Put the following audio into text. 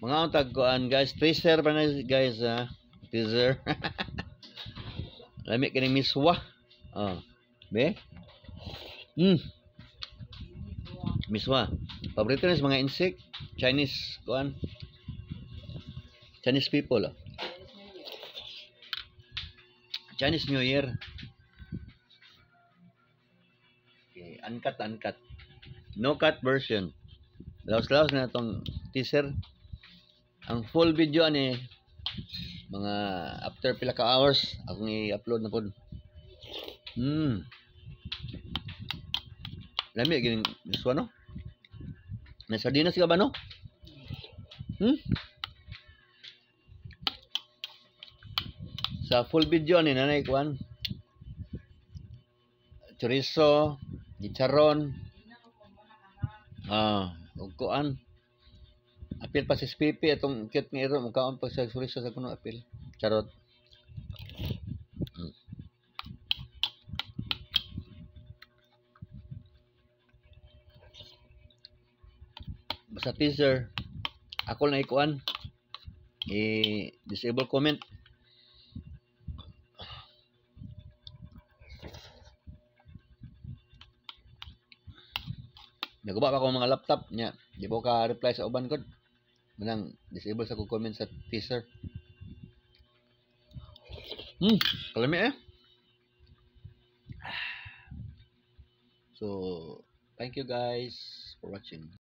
Mga tagkuan guys, teaser pa na guys teaser. Lami kini miswa. Oh. Be? Miswa. Paborito ni mga insect, Chinese kuan. Chinese people. Chinese New Year. Okay, uncut. No cut version. Laos-laos na itong teaser. Ang full video ani mga after pila ka hours akong i-upload na pod. Lami gining miswa no? May sardinas ka ba no? Sa full video ni nanay kuan. Chorizo, chicharon. Ug kuan. Apil pa si Pipi atong cute nga iro mukhaon pa sa chorizo sa kuno apil. Charot. Basta teaser. Ako na ikuan. I-disable comment. Naguba pa ako mga laptop nya. Di ko ka reply sa uban ko. Manang disable sa ko comment sa teaser. Kalami So, thank you guys for watching.